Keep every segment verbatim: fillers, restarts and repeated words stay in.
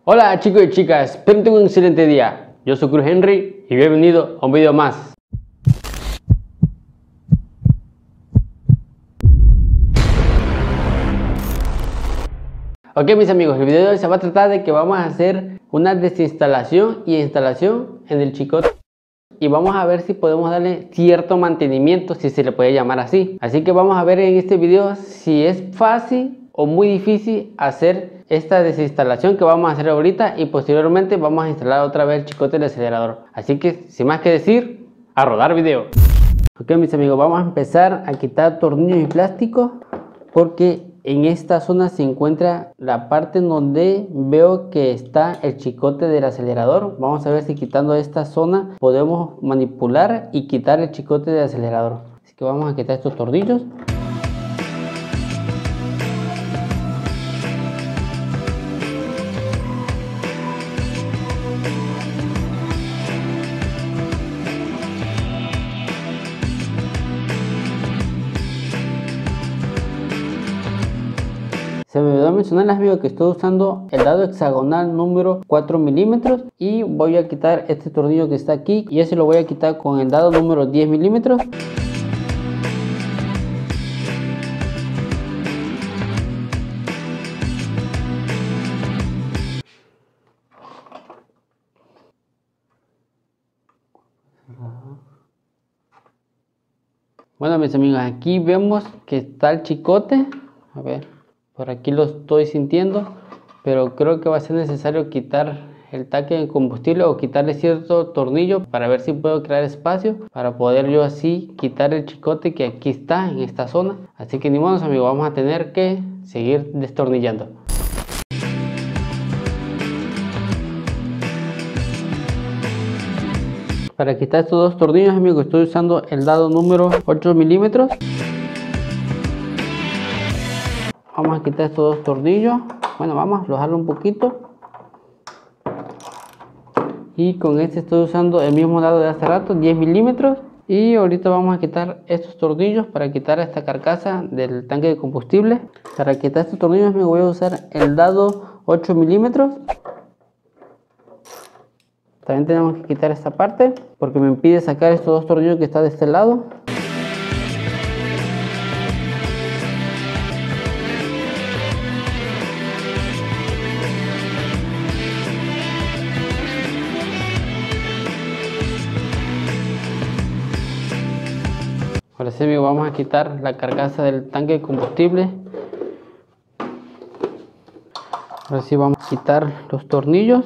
Hola chicos y chicas, espero que tengan un excelente día. Yo soy Cruz Henry y bienvenido a un video más. Ok mis amigos, el video de hoy se va a tratar de que vamos a hacer una desinstalación y instalación en el chicote. Y vamos a ver si podemos darle cierto mantenimiento, si se le puede llamar así. Así que vamos a ver en este video si es fácil o muy difícil hacer esta desinstalación que vamos a hacer ahorita, y posteriormente vamos a instalar otra vez el chicote del acelerador. Así que sin más que decir, a rodar video. Ok mis amigos, vamos a empezar a quitar tornillos y plásticos, porque en esta zona se encuentra la parte en donde veo que está el chicote del acelerador. Vamos a ver si quitando esta zona podemos manipular y quitar el chicote del acelerador. Así que vamos a quitar estos tornillos. Se me olvidó mencionarles amigos que estoy usando el dado hexagonal número cuatro milímetros, y voy a quitar este tornillo que está aquí, y ese lo voy a quitar con el dado número diez milímetros. Bueno mis amigos, aquí vemos que está el chicote. A ver, por aquí lo estoy sintiendo, pero creo que va a ser necesario quitar el tanque de combustible o quitarle cierto tornillo para ver si puedo crear espacio para poder yo así quitar el chicote que aquí está en esta zona. Así que ni modo amigos, vamos a tener que seguir destornillando. Para quitar estos dos tornillos amigos, estoy usando el dado número ocho milímetros. Vamos a quitar estos dos tornillos. Bueno, vamos a aflojarlo un poquito. Y con este estoy usando el mismo dado de hace rato, diez milímetros. Y ahorita vamos a quitar estos tornillos para quitar esta carcasa del tanque de combustible. Para quitar estos tornillos me voy a usar el dado ocho milímetros. También tenemos que quitar esta parte porque me impide sacar estos dos tornillos que están de este lado. Ahora sí amigos, vamos a quitar la carcasa del tanque de combustible. Ahora sí vamos a quitar los tornillos.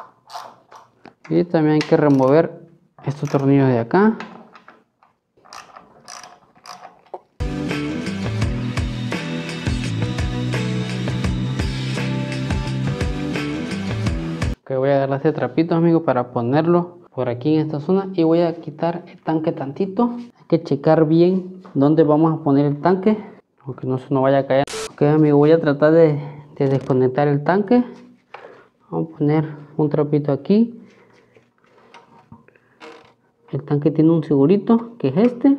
Y también hay que remover estos tornillos de acá. Ok, voy a agarrar este trapito amigos para ponerlo por aquí en esta zona, y voy a quitar el tanque tantito. Hay que checar bien dónde vamos a poner el tanque, aunque no se nos vaya a caer. Ok amigos, voy a tratar de, de desconectar el tanque. Vamos a poner un trapito aquí. El tanque tiene un segurito que es este.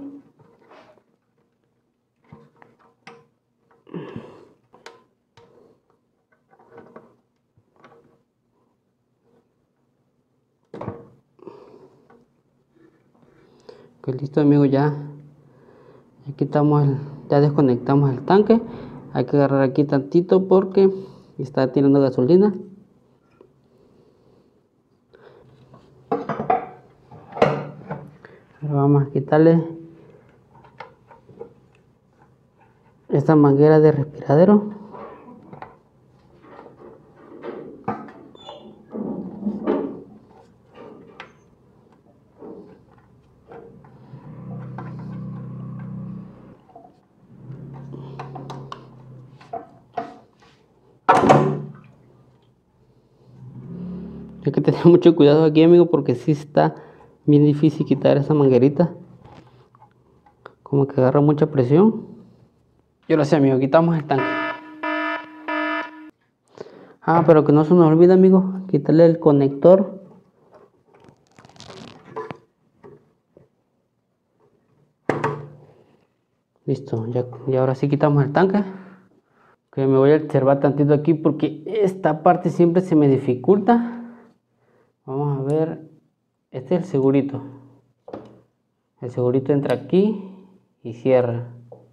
Ok, listo amigos, ya, ya quitamos el, ya desconectamos el tanque. Hay que agarrar aquí tantito porque está tirando gasolina. Ahora vamos a quitarle esta manguera de respiradero. Hay que tener mucho cuidado aquí amigos, porque sí está bien difícil quitar esa manguerita, como que agarra mucha presión. Yo lo sé amigo, quitamos el tanque. Ah, pero que no se nos olvide amigos, quitarle el conector. Listo, ya, y ahora sí quitamos el tanque. Que me voy a observar tantito aquí porque esta parte siempre se me dificulta. Vamos a ver, este es el segurito. El segurito entra aquí y cierra.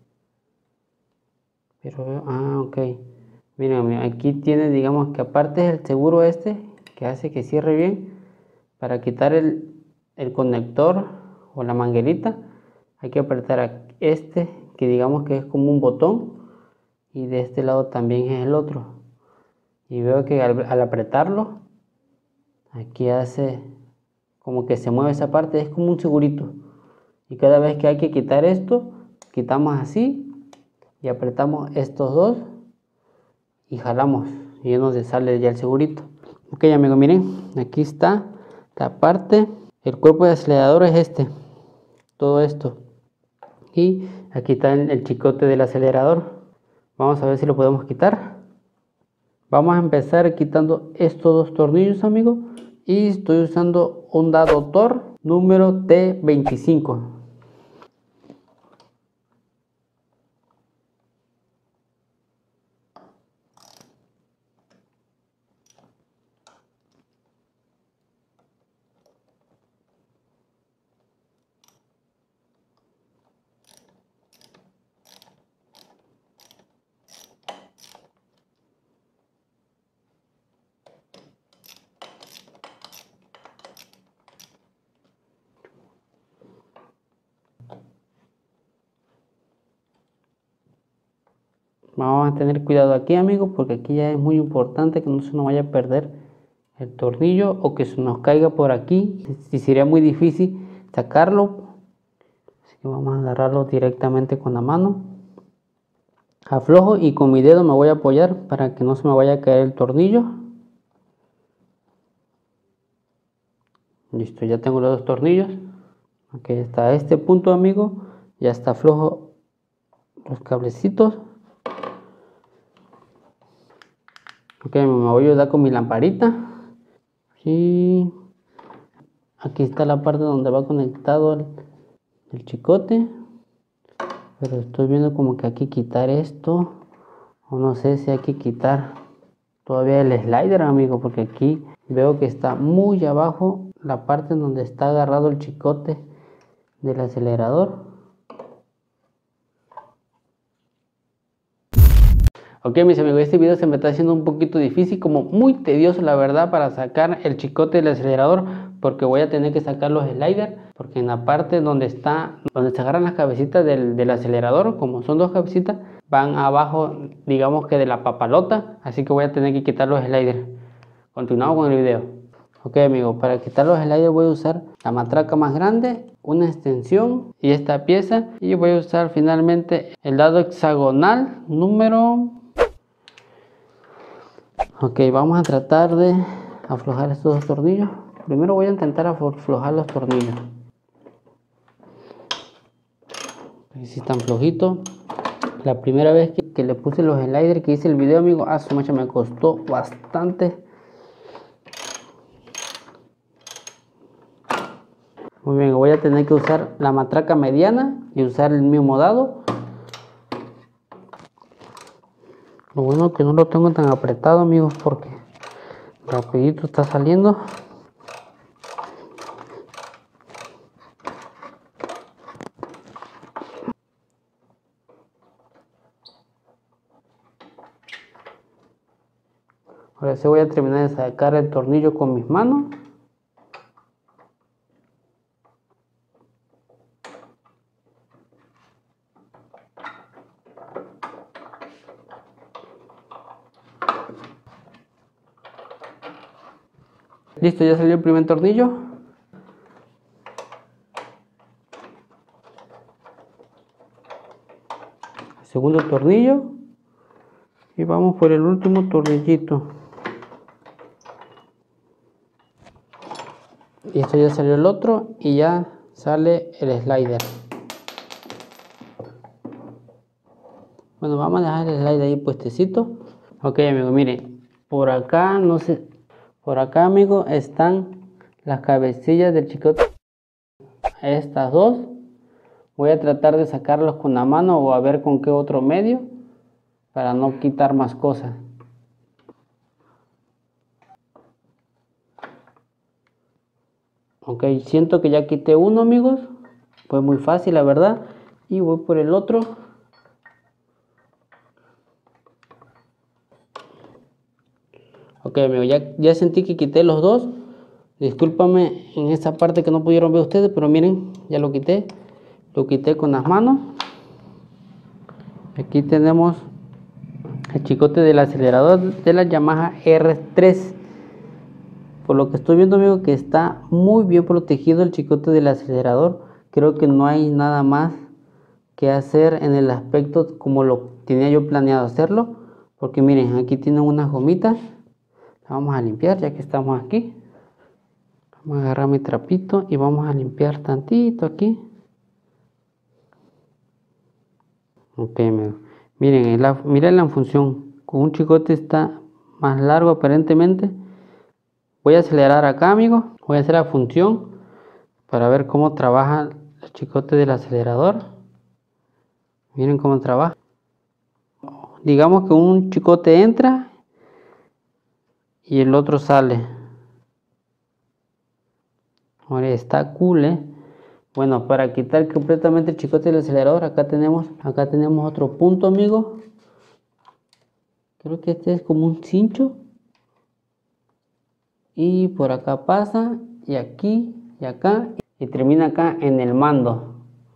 Pero, ah, ok. Miren, aquí tiene, digamos que aparte es el seguro este que hace que cierre bien. Para quitar el, el conector o la manguerita hay que apretar este, que digamos que es como un botón. Y de este lado también es el otro, y veo que al, al apretarlo aquí hace como que se mueve esa parte, es como un segurito, y cada vez que hay que quitar esto quitamos así y apretamos estos dos y jalamos y ya nos sale ya el segurito. Ok amigos, miren, aquí está la parte, el cuerpo de acelerador es este, todo esto, y aquí está el, el chicote del acelerador. Vamos a ver si lo podemos quitar. Vamos a empezar quitando estos dos tornillos, amigos. Y estoy usando un dado Thor número T veinticinco. Vamos a tener cuidado aquí, amigos, porque aquí ya es muy importante que no se nos vaya a perder el tornillo o que se nos caiga por aquí. Si sería muy difícil sacarlo, así que vamos a agarrarlo directamente con la mano. Aflojo y con mi dedo me voy a apoyar para que no se me vaya a caer el tornillo. Listo, ya tengo los dos tornillos. Aquí está este punto, amigo, ya está flojo los cablecitos. Ok, me voy a ayudar con mi lamparita. Y aquí está la parte donde va conectado el, el chicote. Pero estoy viendo como que hay que quitar esto. O no sé si hay que quitar todavía el slider, amigo, porque aquí veo que está muy abajo la parte en donde está agarrado el chicote del acelerador. Ok mis amigos, este video se me está haciendo un poquito difícil, como muy tedioso la verdad, para sacar el chicote del acelerador, porque voy a tener que sacar los sliders, porque en la parte donde está, donde se agarran las cabecitas del, del acelerador, como son dos cabecitas, van abajo, digamos que de la papalota, así que voy a tener que quitar los sliders. Continuamos con el video. Ok amigos, para quitar los sliders voy a usar la matraca más grande, una extensión y esta pieza, y voy a usar finalmente el dado hexagonal número... Ok, vamos a tratar de aflojar estos dos tornillos. Primero voy a intentar aflojar los tornillos. Aquí sí están flojitos. La primera vez que, que le puse los sliders, que hice el video, amigo, a su mecha me costó bastante. Muy bien, voy a tener que usar la matraca mediana y usar el mismo dado. Lo bueno es que no lo tengo tan apretado, amigos, porque rapidito está saliendo. Ahora sí voy a terminar de sacar el tornillo con mis manos. Listo, ya salió el primer tornillo. El segundo tornillo. Y vamos por el último tornillito. Y esto ya salió el otro y ya sale el slider. Bueno, vamos a dejar el slider ahí puestecito. Ok amigos, miren, por acá no sé, por acá amigos están las cabecillas del chicote. Estas dos voy a tratar de sacarlos con la mano o a ver con qué otro medio. para no quitar más cosas. Ok, siento que ya quité uno, amigos. Fue muy fácil, la verdad. Y voy por el otro. Ok, amigos, ya, ya sentí que quité los dos. Discúlpame en esa parte que no pudieron ver ustedes, pero miren, ya lo quité. Lo quité con las manos. Aquí tenemos el chicote del acelerador de la Yamaha R tres. Por lo que estoy viendo, amigo, que está muy bien protegido el chicote del acelerador. Creo que no hay nada más que hacer en el aspecto como lo tenía yo planeado hacerlo. Porque miren, aquí tienen unas gomitas. Las vamos a limpiar ya que estamos aquí. Vamos a agarrar mi trapito y vamos a limpiar tantito aquí. Ok, amigo. Miren, la, miren la función. Con un chicote está más largo aparentemente. Voy a acelerar acá, amigos. Voy a hacer la función para ver cómo trabaja el chicote del acelerador. Miren cómo trabaja. Digamos que un chicote entra y el otro sale. Ahora está cool, ¿eh? Bueno, para quitar completamente el chicote del acelerador, acá tenemos, acá tenemos otro punto, amigos. Creo que este es como un cincho. Y por acá pasa, y aquí, y acá, y termina acá en el mando.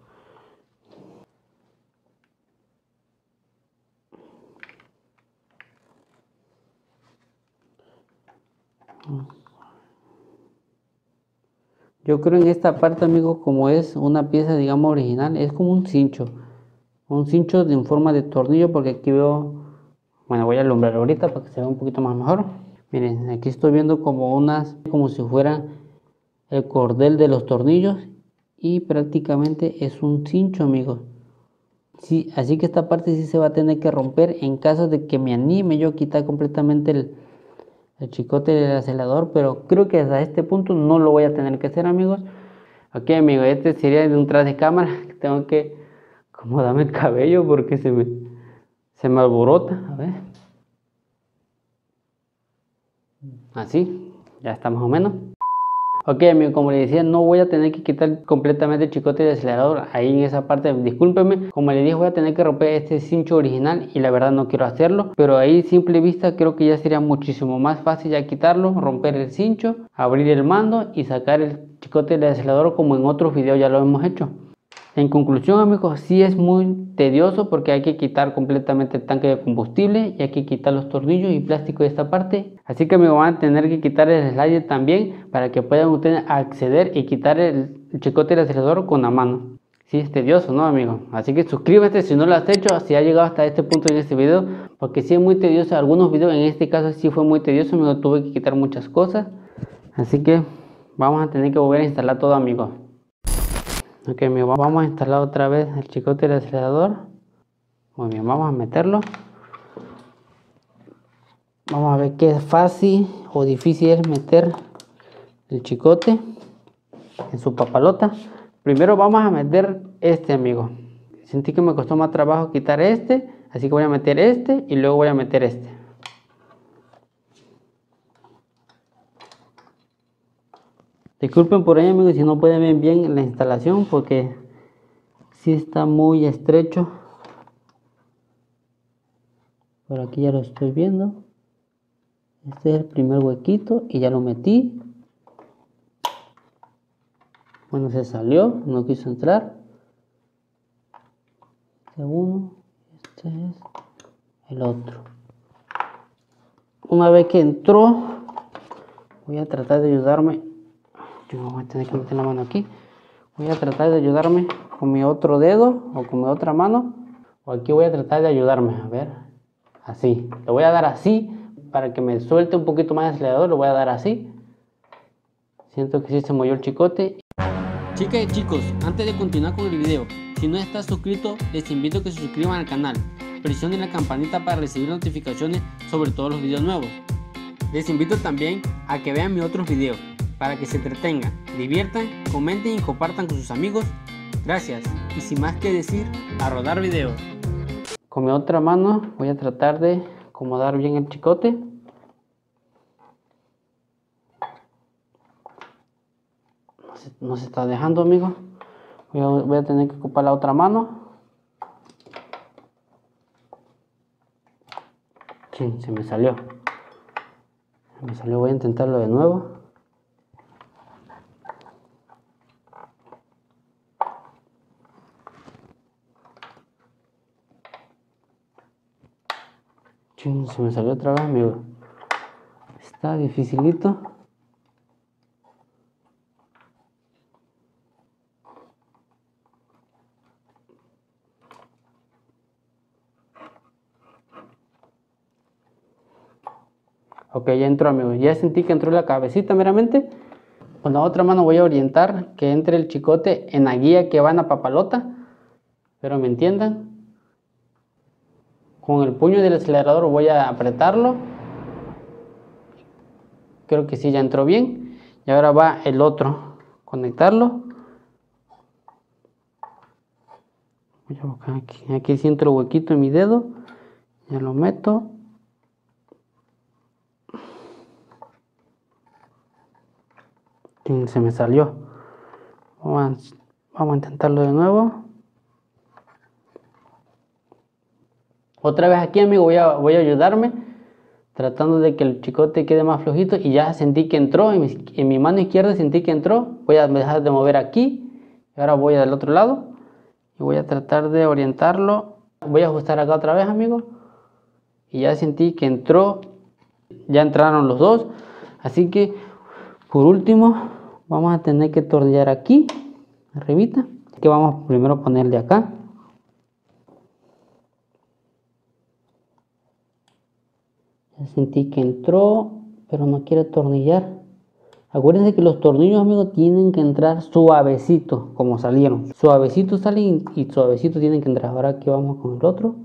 Yo creo en esta parte, amigos, como es una pieza, digamos, original, es como un cincho. Un cincho en forma de tornillo, porque aquí veo, bueno, voy a alumbrar ahorita para que se vea un poquito más mejor. Miren, aquí estoy viendo como unas, como si fuera el cordel de los tornillos, y prácticamente es un cincho, amigos. Sí, así que esta parte sí se va a tener que romper en caso de que me anime yo a quitar completamente el, el chicote del acelerador, pero creo que hasta este punto no lo voy a tener que hacer, amigos. Ok, amigos, este sería de un tras de cámara. Tengo que acomodarme el cabello porque se me, se me alborota. A ver. Así, ya está más o menos. Ok, amigo, como les decía, no voy a tener que quitar completamente el chicote del acelerador ahí en esa parte, discúlpenme. Como les dije, voy a tener que romper este cincho original y la verdad no quiero hacerlo, pero ahí simple vista creo que ya sería muchísimo más fácil ya quitarlo, romper el cincho, abrir el mando y sacar el chicote del acelerador como en otros videos ya lo hemos hecho. En conclusión, amigos, sí es muy tedioso porque hay que quitar completamente el tanque de combustible y hay que quitar los tornillos y plástico de esta parte. Así que me van a tener que quitar el slider también para que puedan ustedes acceder y quitar el chicote del acelerador con la mano. Sí es tedioso, ¿no, amigos? Así que suscríbete si no lo has hecho, si has llegado hasta este punto en este video, porque sí es muy tedioso. Algunos videos, en este caso sí fue muy tedioso, me tuve que quitar muchas cosas. Así que vamos a tener que volver a instalar todo, amigos. Ok, vamos a instalar otra vez el chicote del acelerador. Muy bien, vamos a meterlo. Vamos a ver qué fácil o difícil es meter el chicote en su papalota. Primero vamos a meter este, amigo. Sentí que me costó más trabajo quitar este, así que voy a meter este y luego voy a meter este. Disculpen por ahí, amigos, si no pueden ver bien la instalación porque sí está muy estrecho. Por aquí ya lo estoy viendo. Este es el primer huequito y ya lo metí. Bueno, se salió, no quiso entrar. Este uno, este es el otro. Una vez que entró, voy a tratar de ayudarme. Yo voy a tener que meter la mano aquí. Voy a tratar de ayudarme con mi otro dedo o con mi otra mano. O aquí voy a tratar de ayudarme. A ver. Así. Le voy a dar así para que me suelte un poquito más el acelerador. Le voy a dar así. Siento que sí se movió el chicote. Chicas y chicos, antes de continuar con el video, si no estás suscrito, les invito a que se suscriban al canal. Presionen la campanita para recibir notificaciones sobre todos los videos nuevos. Les invito también a que vean mis otros videos, para que se entretengan, diviertan, comenten y compartan con sus amigos. Gracias, y sin más que decir, a rodar video. Con mi otra mano voy a tratar de acomodar bien el chicote. No se, no se está dejando, amigos. Voy a, voy a tener que ocupar la otra mano. Sí, se me salió. Se me salió, voy a intentarlo de nuevo. Sí, se me salió otra vez, amigo. Está dificilito. Ok, ya entró, amigos. Ya sentí que entró la cabecita meramente. Con la otra mano voy a orientar que entre el chicote en la guía que va en la papalota. Espero me entiendan. Con el puño del acelerador voy a apretarlo. Creo que sí, ya entró bien. Y ahora va el otro. Conectarlo. Voy a buscar aquí. Aquí siento el huequito en mi dedo. Ya lo meto. Se me salió. Vamos a, vamos a intentarlo de nuevo. Otra vez aquí, amigo, voy a, voy a ayudarme. Tratando de que el chicote quede más flojito. Y ya sentí que entró. En mi, en mi mano izquierda sentí que entró. Voy a dejar de mover aquí. Y ahora voy al otro lado. Y voy a tratar de orientarlo. Voy a ajustar acá otra vez, amigo. Y ya sentí que entró. Ya entraron los dos. Así que, por último, vamos a tener que tornillar aquí, arribita. Que vamos primero a ponerle acá. Ya sentí que entró, pero no quiere tornillar. Acuérdense que los tornillos, amigos, tienen que entrar suavecito, como salieron. Suavecito salen y suavecito tienen que entrar. Ahora aquí vamos con el otro.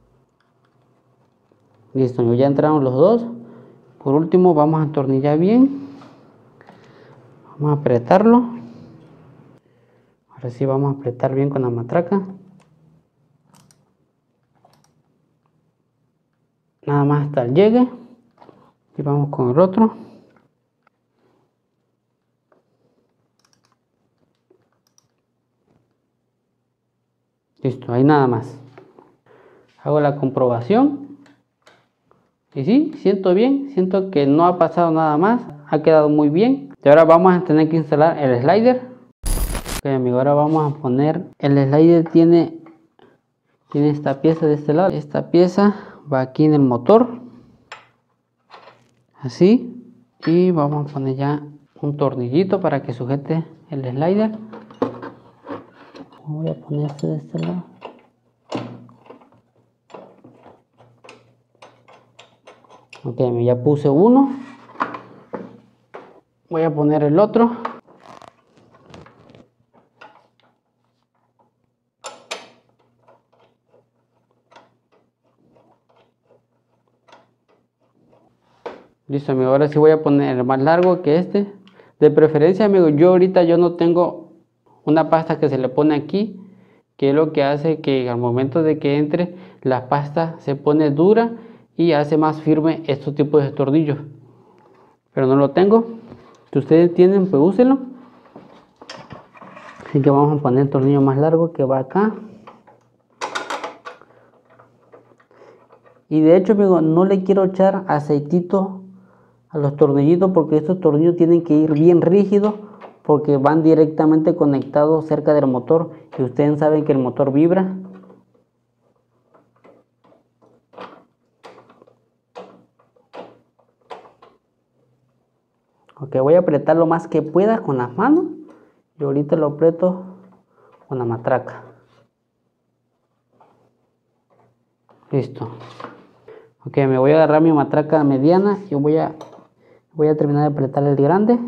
Listo, ya entraron los dos. Por último, vamos a atornillar bien. Vamos a apretarlo. Ahora sí vamos a apretar bien con la matraca. Nada más hasta el llegue. Y vamos con el otro. Listo, ahí nada más. Hago la comprobación. Y sí, siento bien. Siento que no ha pasado nada más. Ha quedado muy bien. Y ahora vamos a tener que instalar el slider. Ok, amigo, ahora vamos a poner. El slider tiene, tiene esta pieza de este lado. Esta pieza va aquí en el motor. Así. Y vamos a poner ya un tornillito para que sujete el slider. Voy a poner este de este lado. Ok, ya puse uno. Voy a poner el otro. Listo, amigo. Ahora sí voy a poner el más largo que este. De preferencia, amigo, yo ahorita yo no tengo una pasta que se le pone aquí, que es lo que hace que al momento de que entre la pasta se pone dura y hace más firme estos tipos de tornillos. Pero no lo tengo. Si ustedes tienen, pues úsenlo. Así que vamos a poner el tornillo más largo que va acá. Y de hecho, amigo, no le quiero echar aceitito a los tornillitos porque estos tornillos tienen que ir bien rígidos porque van directamente conectados cerca del motor y ustedes saben que el motor vibra. Ok, voy a apretar lo más que pueda con las manos y ahorita lo aprieto con la matraca. Listo. Ok, me voy a agarrar mi matraca mediana y voy a voy a terminar de apretar el grande.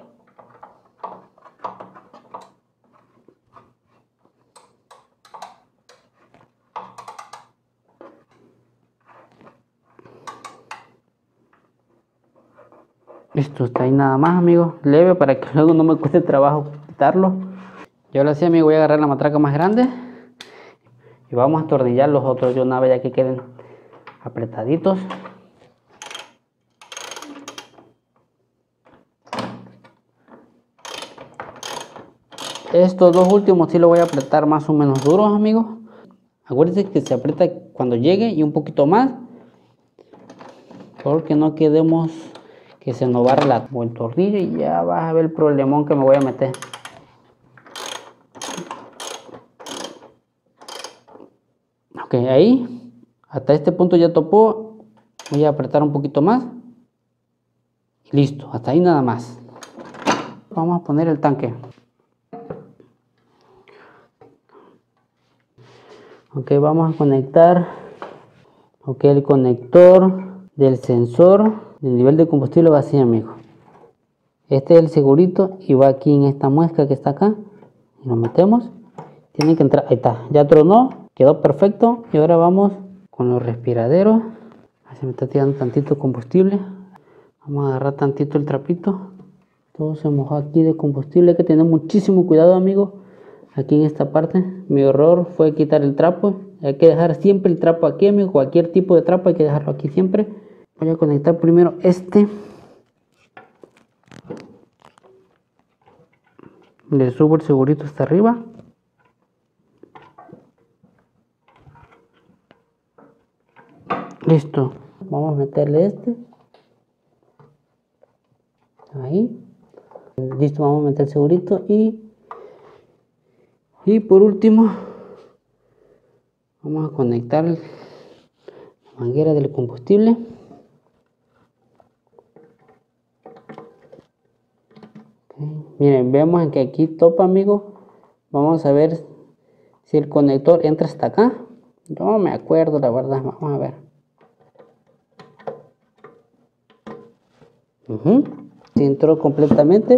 Listo, está ahí nada más, amigos. Leve para que luego no me cueste trabajo quitarlo. Y ahora sí, amigo, voy a agarrar la matraca más grande y vamos a atornillar los otros de una vez ya que queden apretaditos. Estos dos últimos sí los voy a apretar más o menos duros, amigos. Acuérdense que se aprieta cuando llegue y un poquito más, porque no quedemos que se nos barre la, el tornillo y ya vas a ver el problemón que me voy a meter. Ok, ahí hasta este punto ya topó. Voy a apretar un poquito más y listo, hasta ahí nada más. Vamos a poner el tanque. Ok, vamos a conectar ok, el conector del sensor del nivel de combustible va así, amigos. Este es el segurito y va aquí en esta muesca que está acá y lo metemos. Tiene que entrar, ahí está, ya tronó, quedó perfecto. Y ahora vamos con los respiraderos. Ahí se me está tirando tantito combustible. Vamos a agarrar tantito el trapito. Todo se mojó aquí de combustible. Hay que tener muchísimo cuidado, amigos. Aquí en esta parte, mi error fue quitar el trapo. Hay que dejar siempre el trapo aquí, amigo. Cualquier tipo de trapo hay que dejarlo aquí siempre. Voy a conectar primero este. Le subo el segurito hasta arriba. Listo. Vamos a meterle este. Ahí. Listo, vamos a meter el segurito y... Y por último, vamos a conectar la manguera del combustible. Okay. Miren, vemos que aquí topa, amigos. Vamos a ver si el conector entra hasta acá. No me acuerdo, la verdad. Vamos a ver. Uh-huh. Si entró completamente.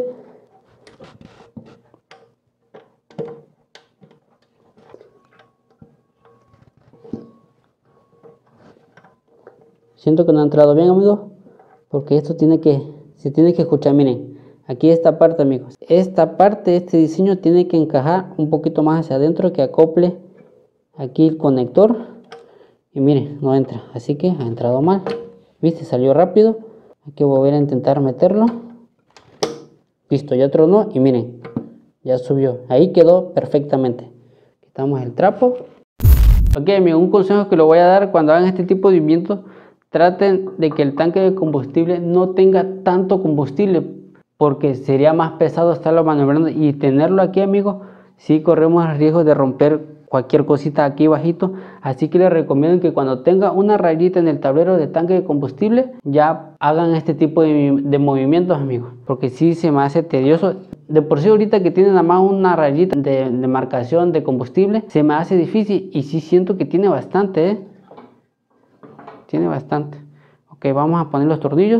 Siento que no ha entrado bien, amigos, porque esto tiene que, se tiene que escuchar. Miren, aquí esta parte, amigos, esta parte, este diseño tiene que encajar un poquito más hacia adentro, que acople aquí el conector. Y miren, no entra, así que ha entrado mal. Viste, salió rápido. Hay que volver a intentar meterlo. Listo, ya tronó y miren, ya subió. Ahí quedó perfectamente. Quitamos el trapo. Ok, amigos, un consejo que lo voy a dar cuando hagan este tipo de movimientos. Traten de que el tanque de combustible no tenga tanto combustible, porque sería más pesado estarlo maniobrando y tenerlo aquí, amigos. Sí corremos el riesgo de romper cualquier cosita aquí bajito. Así que les recomiendo que cuando tenga una rayita en el tablero de tanque de combustible, ya hagan este tipo de, de movimientos, amigos, porque sí se me hace tedioso. De por sí ahorita que tiene nada más una rayita de, de marcación de combustible, se me hace difícil y sí siento que tiene bastante, ¿eh? Tiene bastante. Ok, vamos a poner los tornillos.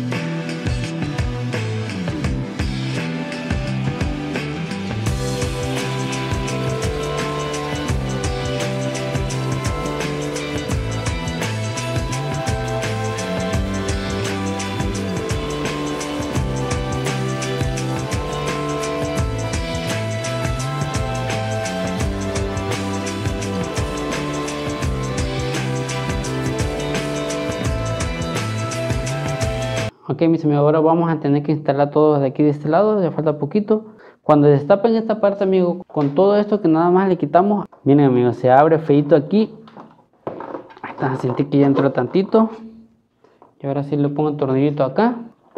Ok, mis amigos, ahora vamos a tener que instalar todo de aquí de este lado, ya falta poquito. Cuando destapen esta parte, amigos, con todo esto que nada más le quitamos, miren, amigos, se abre feito aquí. Hasta sentí que ya entró tantito. Y ahora sí le pongo el tornillito acá.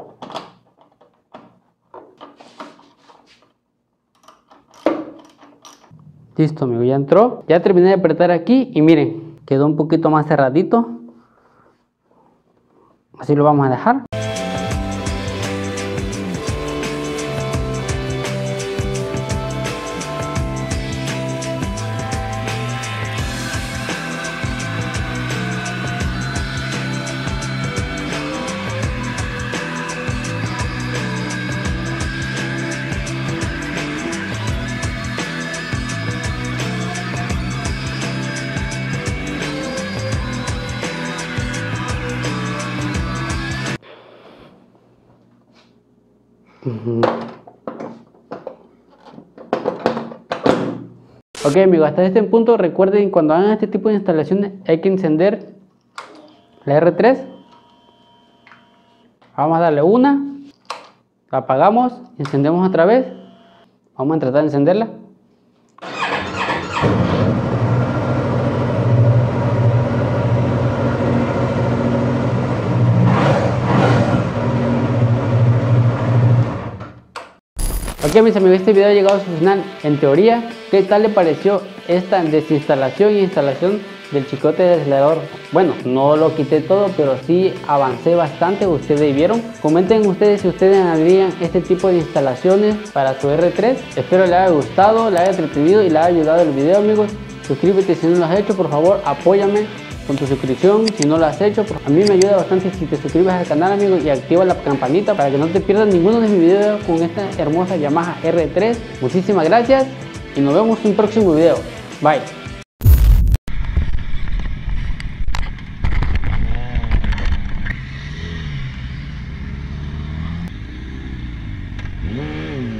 Listo, amigos, ya entró. Ya terminé de apretar aquí y miren, quedó un poquito más cerradito. Así lo vamos a dejar. Ok amigos, hasta este punto recuerden, cuando hagan este tipo de instalaciones hay que encender la R tres. Vamos a darle una, la apagamos, encendemos otra vez, vamos a tratar de encenderla. Ok mis amigos, este video ha llegado a su final. En teoría, ¿qué tal le pareció esta desinstalación e instalación del chicote del acelerador? Bueno, no lo quité todo, pero sí avancé bastante, ustedes vieron. Comenten ustedes si ustedes harían este tipo de instalaciones para su R tres. Espero les haya gustado, les haya entretenido y les haya ayudado el video amigos. Suscríbete si no lo has hecho, por favor apóyame con tu suscripción si no lo has hecho. A mí me ayuda bastante si te suscribes al canal amigos y activa la campanita para que no te pierdas ninguno de mis videos con esta hermosa Yamaha R tres. Muchísimas gracias y nos vemos en un próximo video. Bye. Mm.